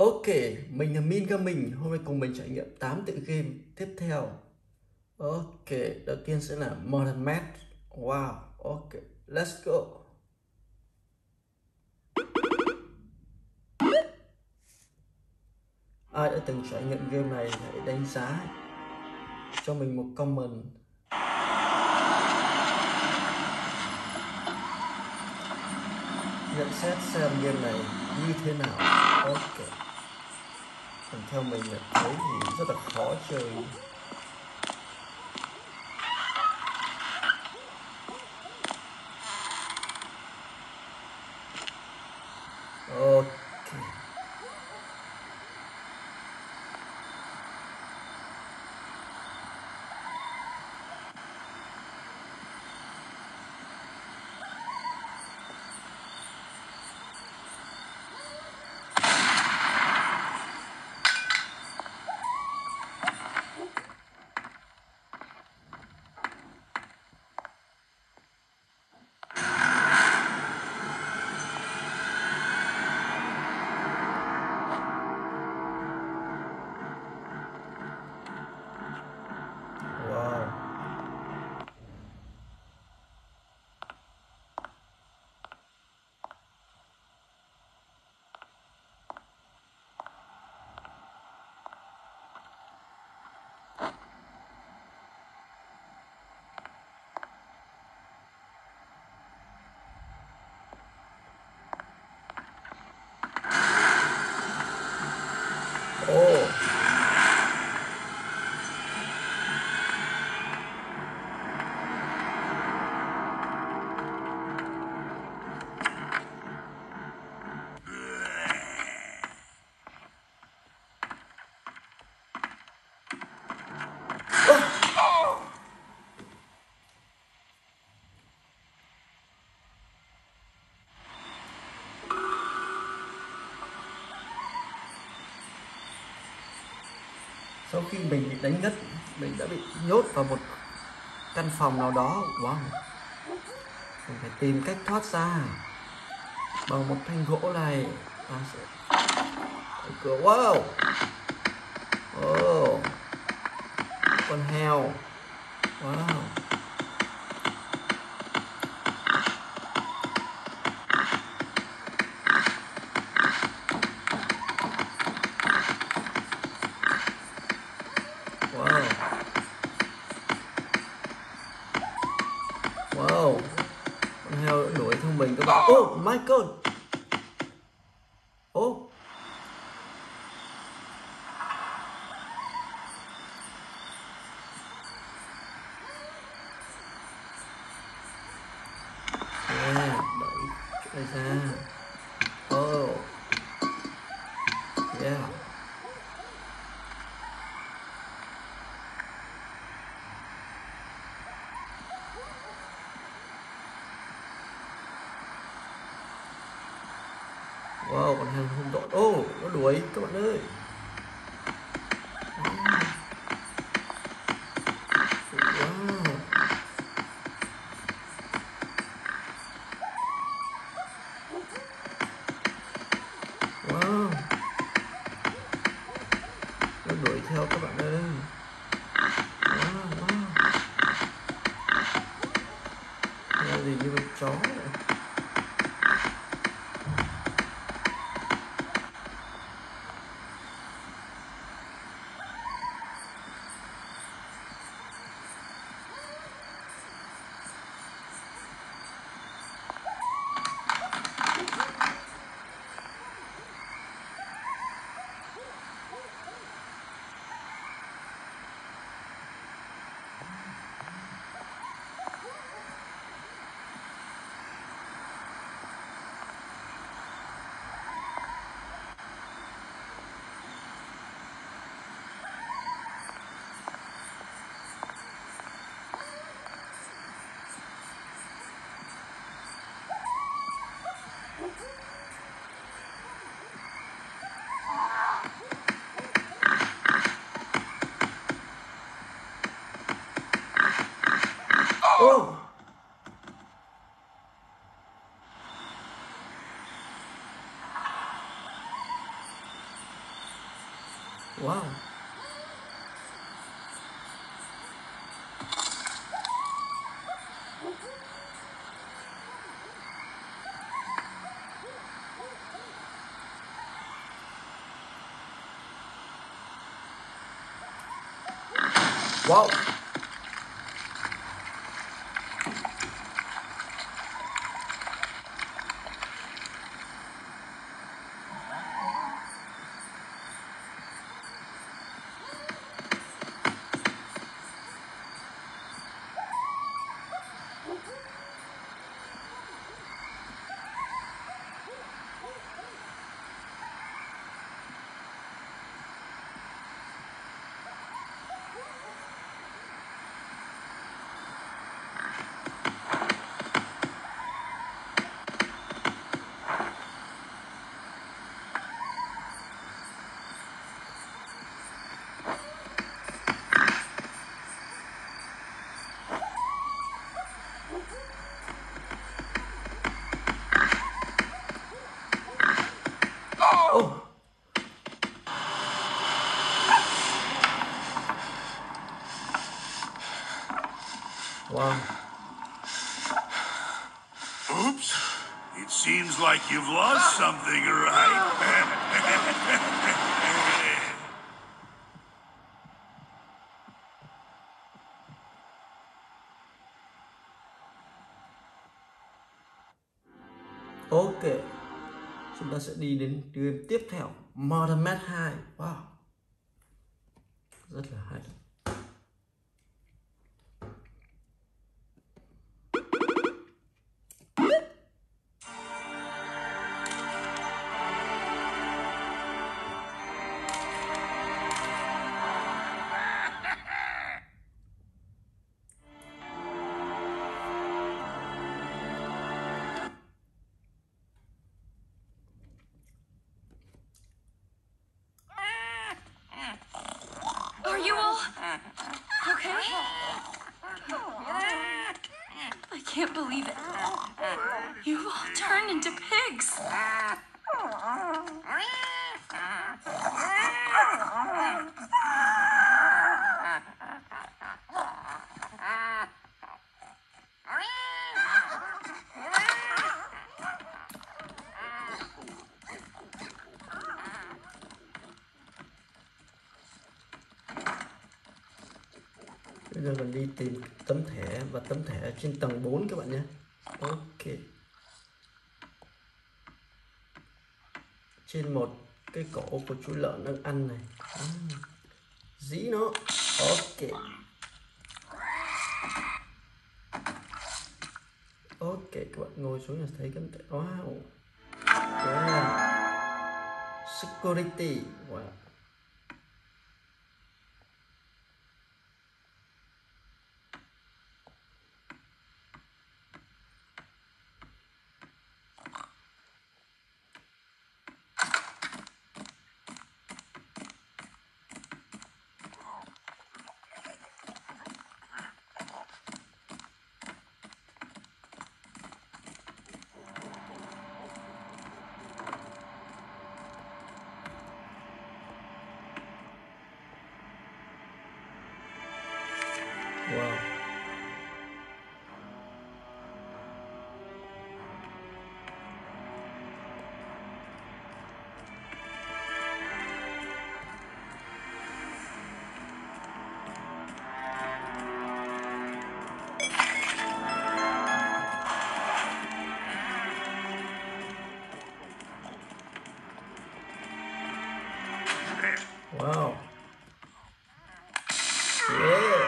Ok, mình là Min Gaming. Hôm nay cùng mình trải nghiệm 8 tựa game tiếp theo. Ok, đầu tiên sẽ là Modern Math. Wow, ok, let's go. Ai đã từng trải nghiệm game này hãy đánh giá cho mình một comment. Nhận xét xem game này như thế nào. Ok, còn theo mình thấy thì rất là khó chơi. Ok, wow. Oh. Sau khi mình bị đánh ngất, mình đã bị nhốt vào một căn phòng nào đó. Wow, mình phải tìm cách thoát ra bằng một thanh gỗ này. Ta sẽ đẩy cửa. Wow, oh, con heo. Wow, wow, wow, con heo đã đuổi theo mình các bạn. Oh my god. Oh, yeah, đẩy chỗ này ra. Oh, yeah. Wow, con heo không đội. Oh, nó đuổi các bạn ơi. Wow, wow, nó đuổi theo các bạn ơi. Wow, wow, nó gì như con chó vậy. Oh, Wow. Wow. Oh. Wow. Oops. It seems like you've lost something, right? Ok. Chúng ta sẽ đi đến game tiếp theo, Meat 2. Wow. Rất là hay. Are you all okay? I can't believe it. You all turned into pigs. Bây giờ mình đi tìm tấm thẻ, và tấm thẻ ở trên tầng 4 các bạn nhé. Ok. Trên một cái cổ của chú lợn đang ăn này. Dĩ nó. Ok. Ok, các bạn ngồi xuống là thấy tấm thẻ. Wow. Wow. Security. Wow. Wow. Wow. Yeah.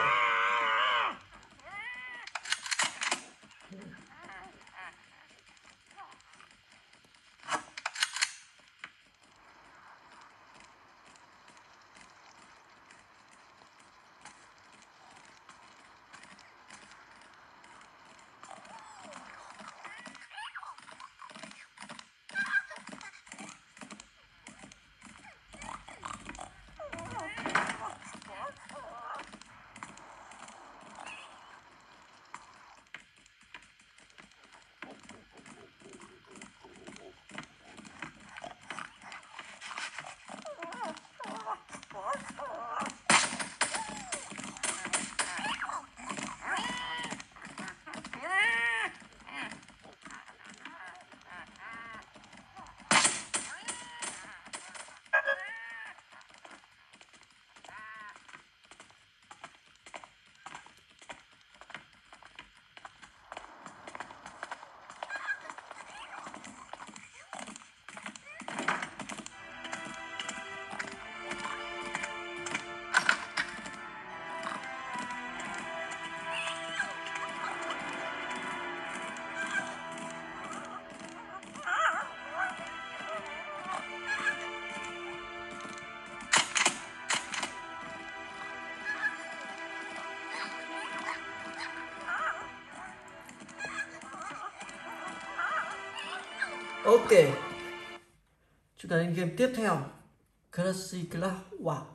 Ok, chúng ta đến game tiếp theo, Classic Club. Wow,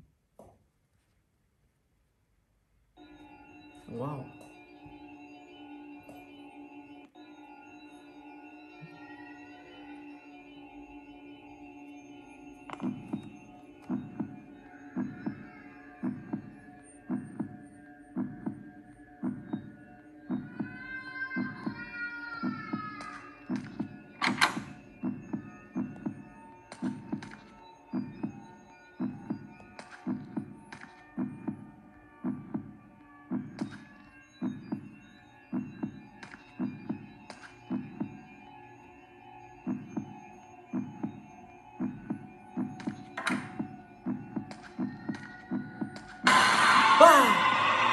wow. Wow.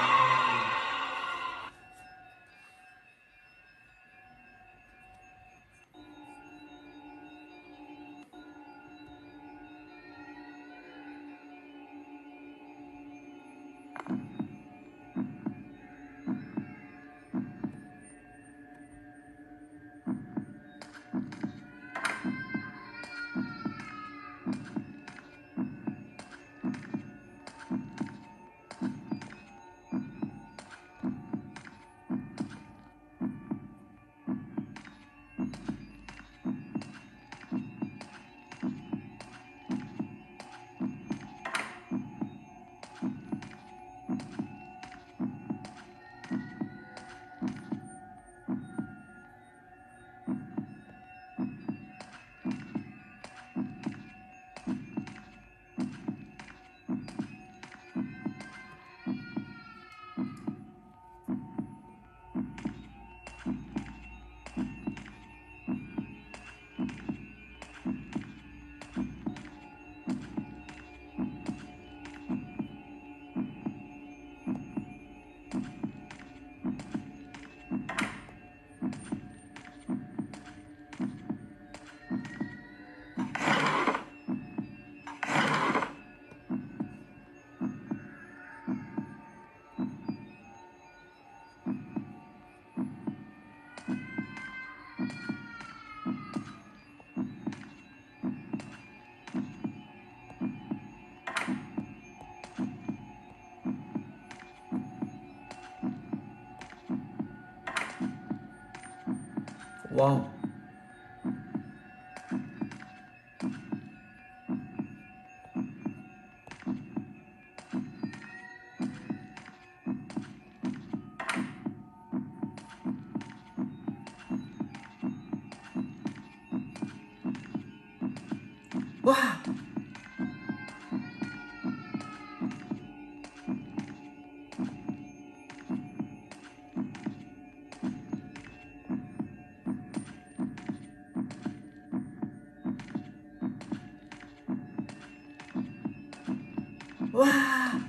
Wow. Wow. Wow.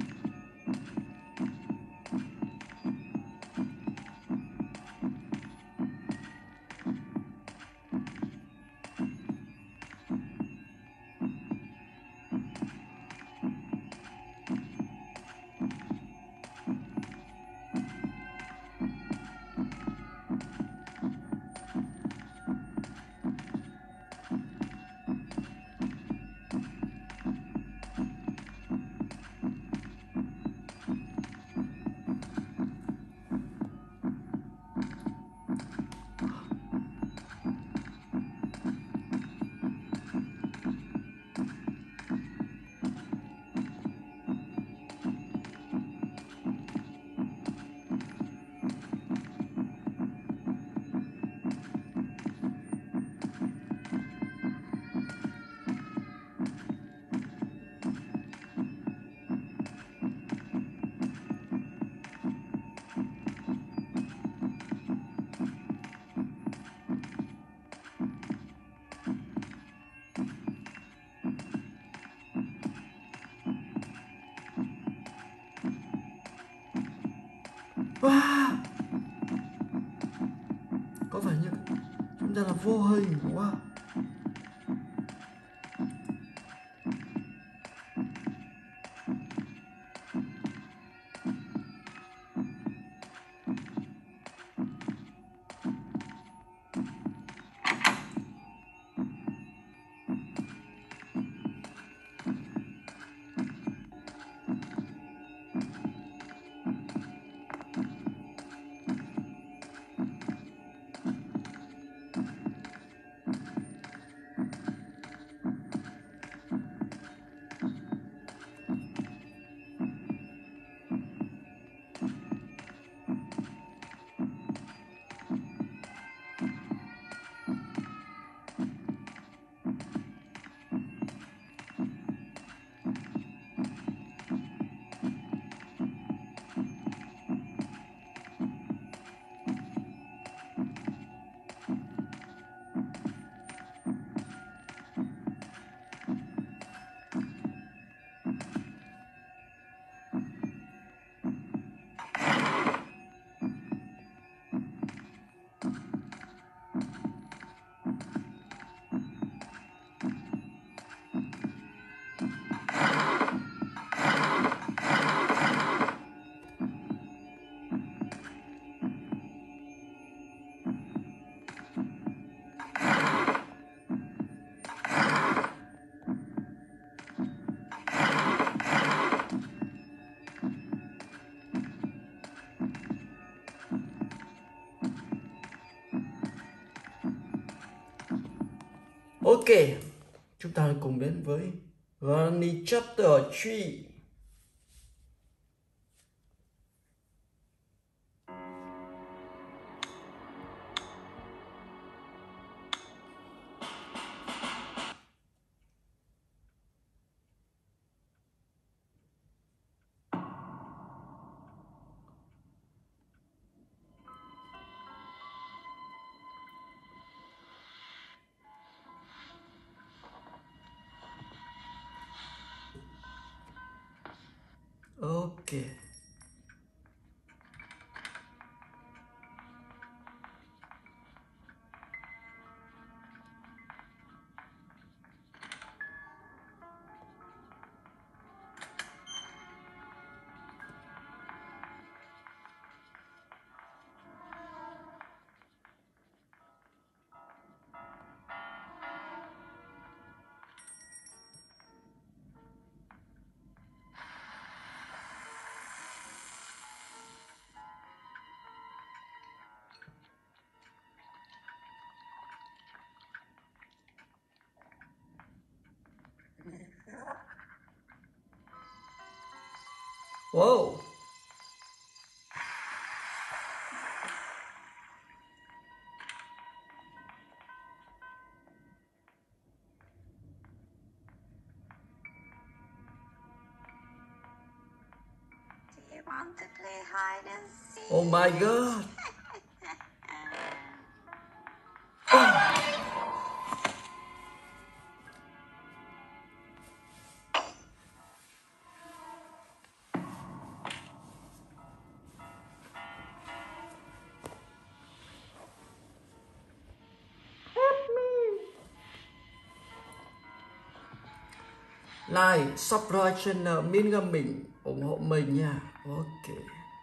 Wow. Có vẻ như chúng ta là vô hình. Wow. Ok, chúng ta cùng đến với Granny Chapter 3. Ok. Wow. Do you want to play hide and seek? Oh my god. Like, subscribe channel Min mình, ủng hộ mình nha. Ok.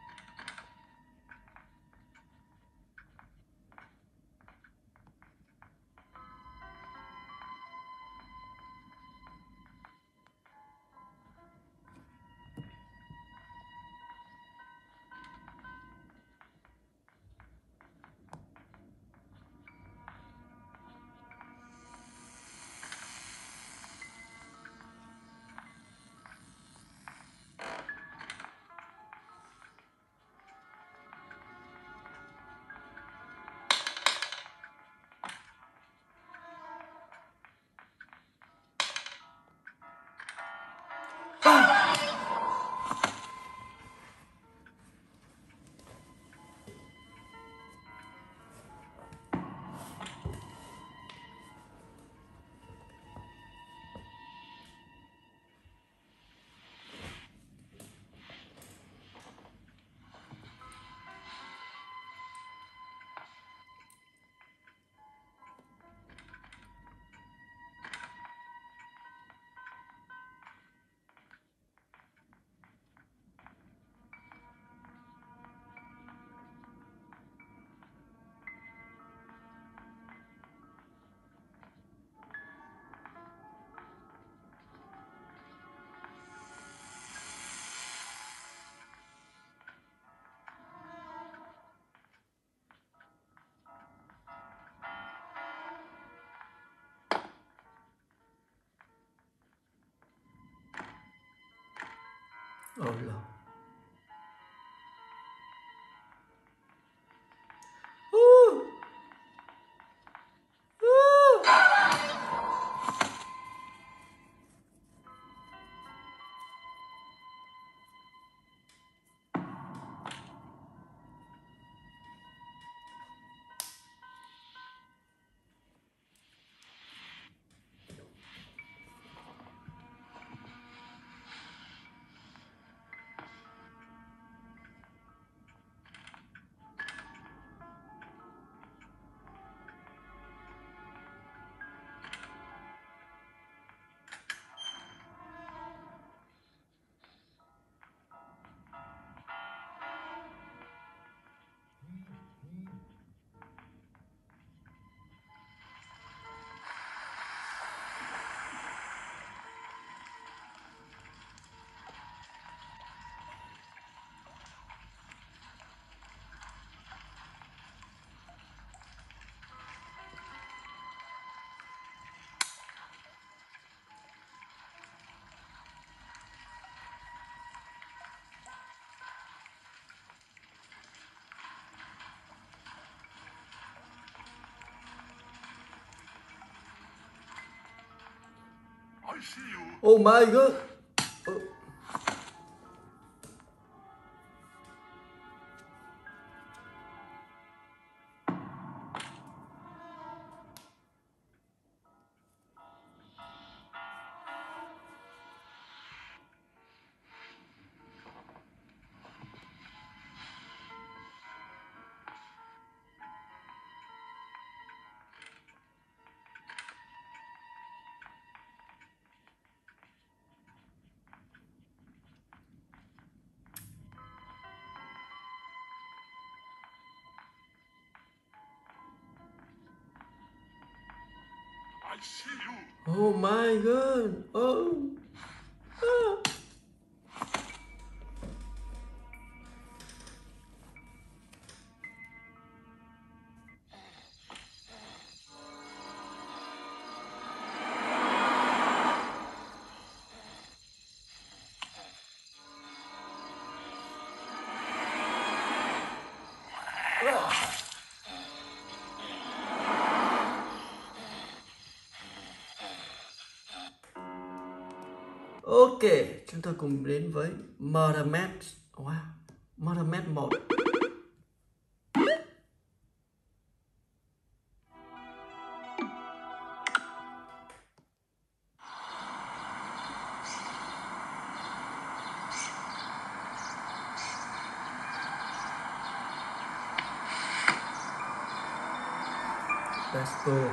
Oh Lord. Ooh. Ooh. see you. Oh my god. I see you. Oh my god. Oh. Ah. Ok, chúng tôi cùng đến với Murder Map. Wow, Murder Map 1. Let's go.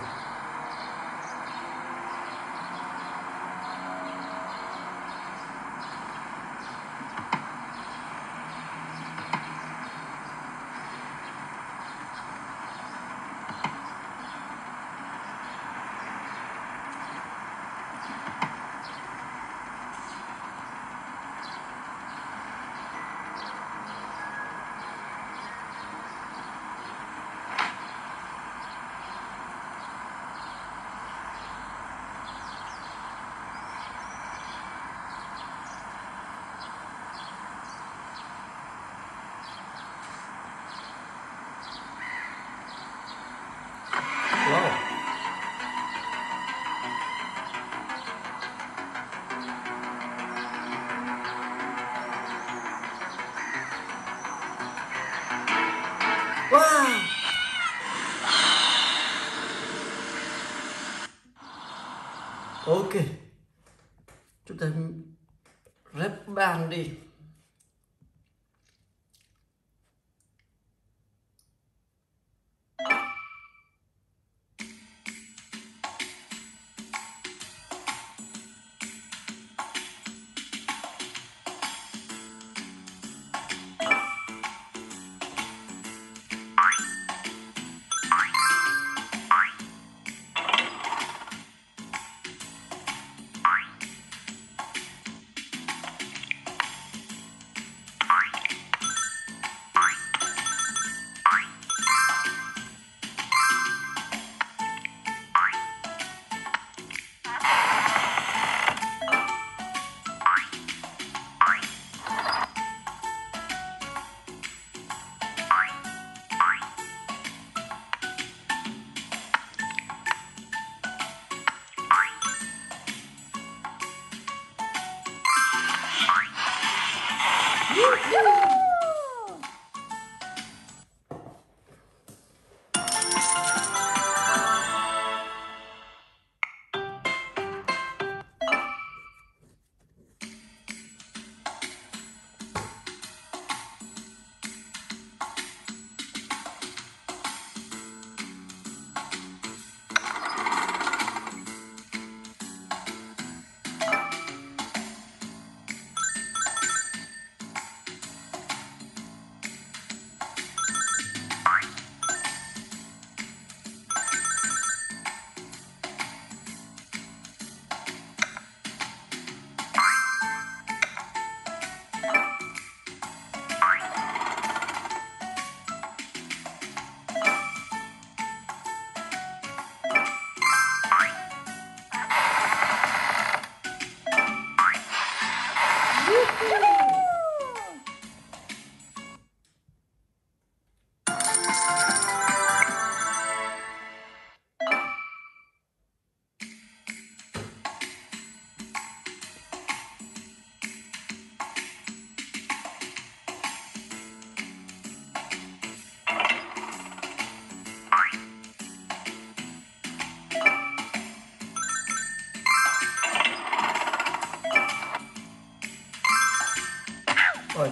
Wow. Wow. Ok, chúng ta rep bàn đi. Ôi.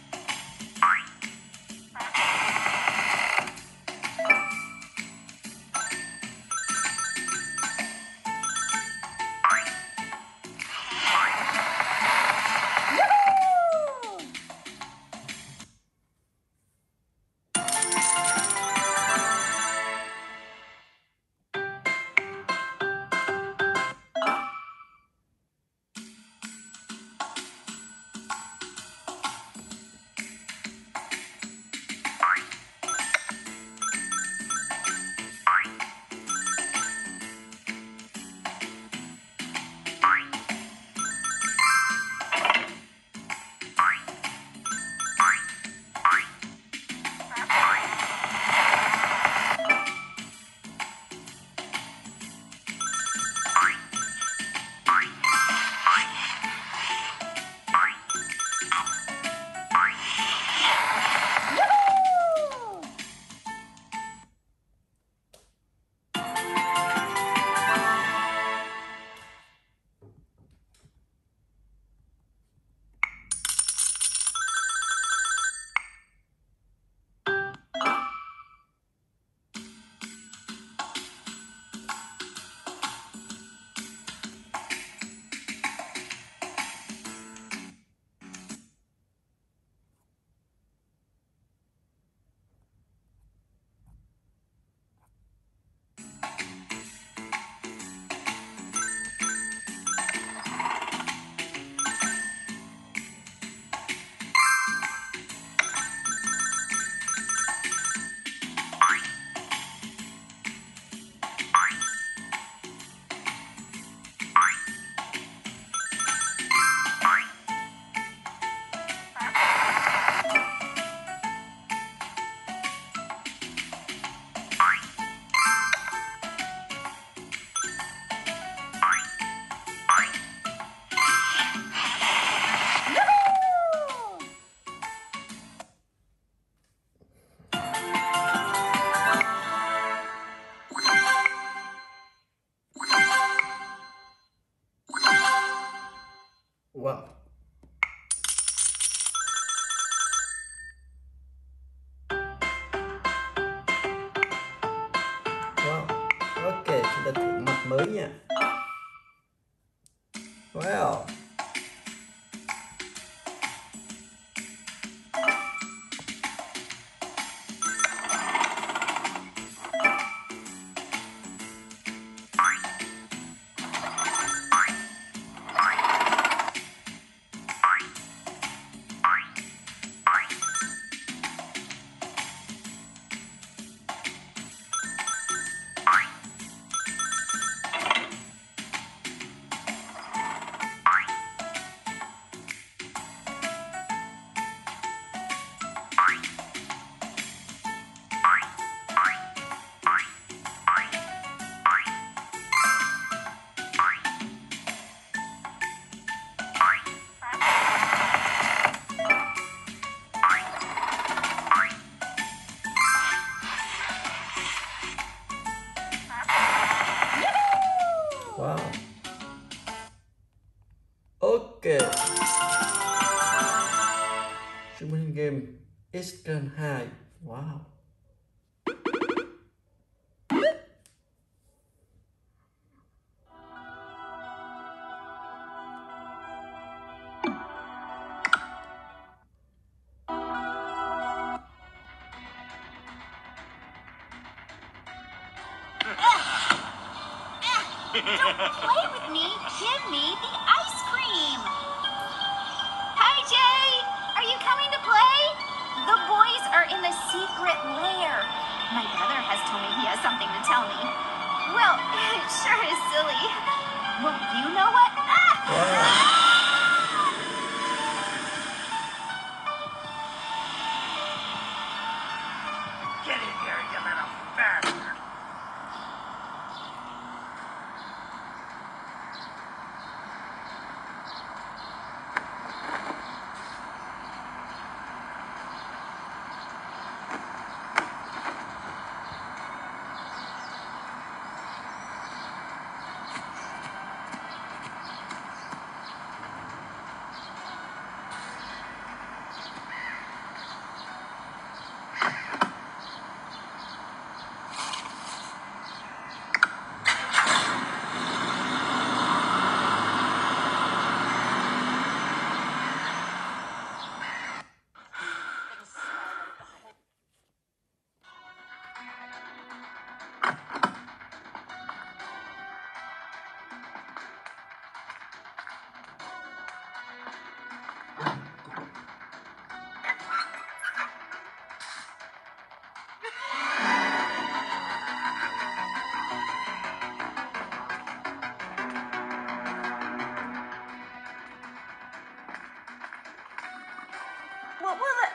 Wow. Wow. Ok, chúng ta thử mặt mới nha. Wow. Wow. Ok. Scream game IS2. Wow. Don't play with me. Give me the ice cream. Hi, Jay. Are you coming to play? The boys are in the secret lair. My brother has told me he has something to tell me. Well, it sure is silly. Well, do you know what? Get in here, you little bastard!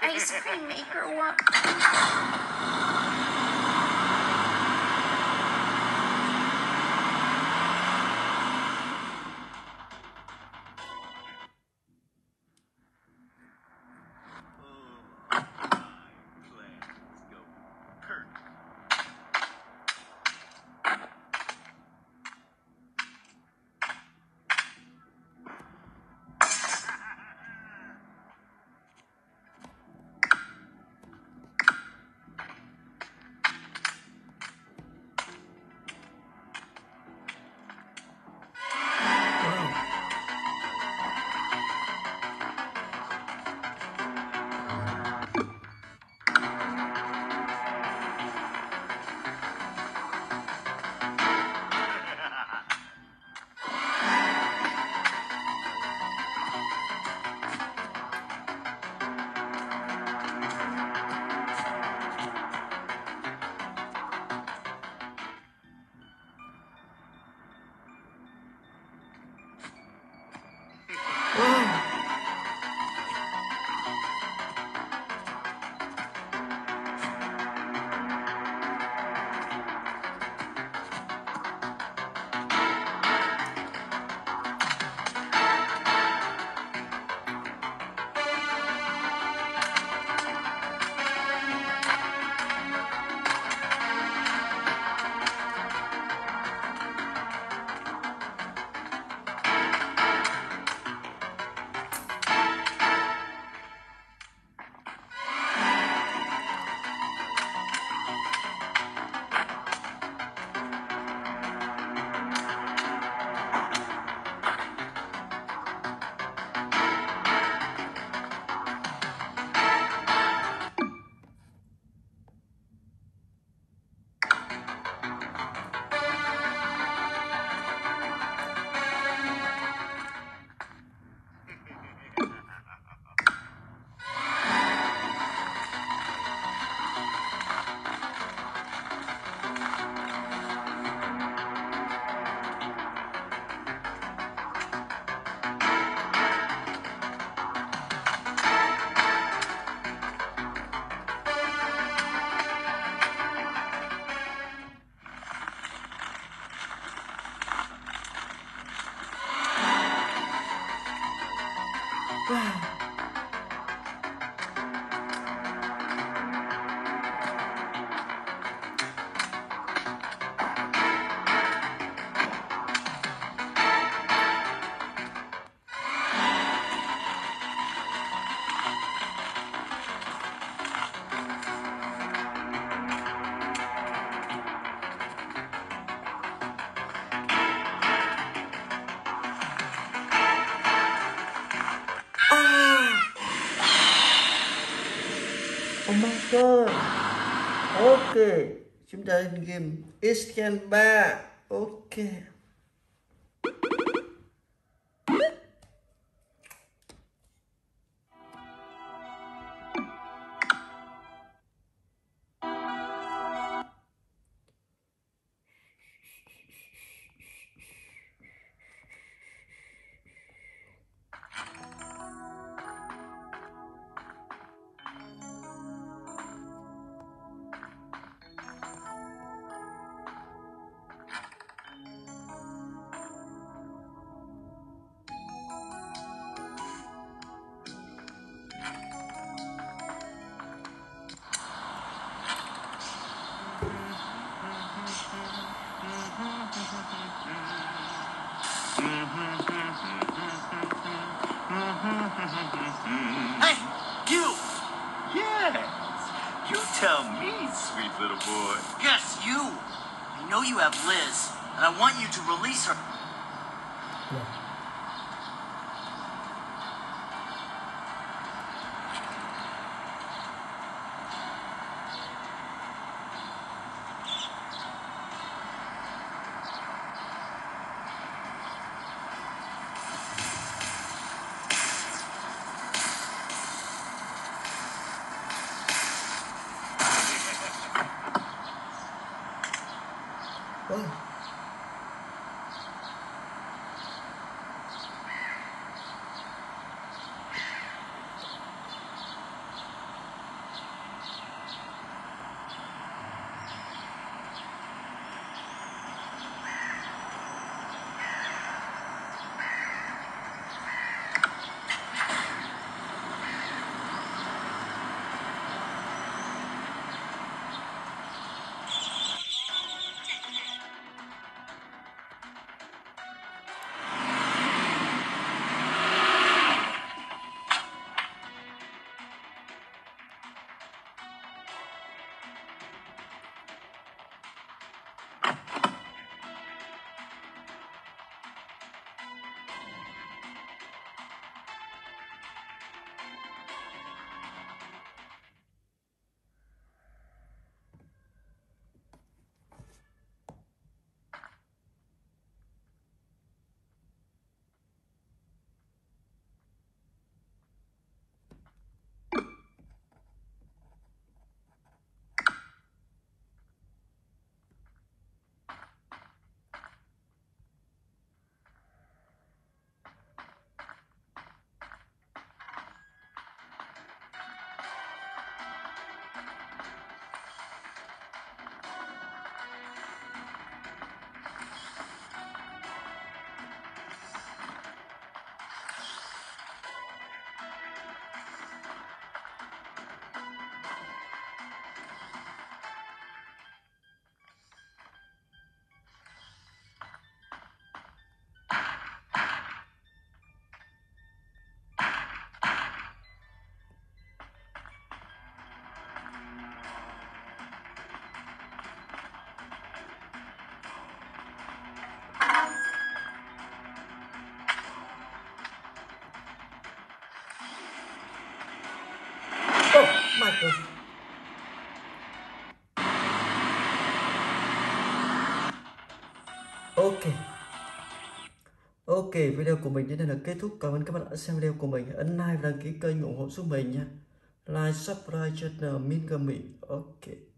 ice cream maker work? Oh my god. Ok, chúng ta lên game Scream 3. Ok. Hey, you! Yes, you tell me, sweet little boy. Yes, you! I know you have Liz, and I want you to release her. cơ. Ok, video của mình đến đây là kết thúc. Cảm ơn các bạn đã xem video của mình. Ấn like và đăng ký kênh ủng hộ giúp mình nha. Like, subscribe channel Meat2. Ok.